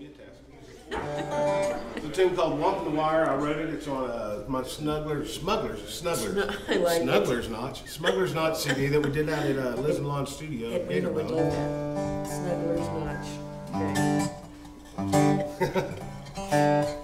It's a tune called Walking the Wire. I wrote it. It's on my Smuggler's Notch CD that we did out at Liz and Lon Studio in Edwina would Gatorville. love that. Snuggler's Notch. Okay.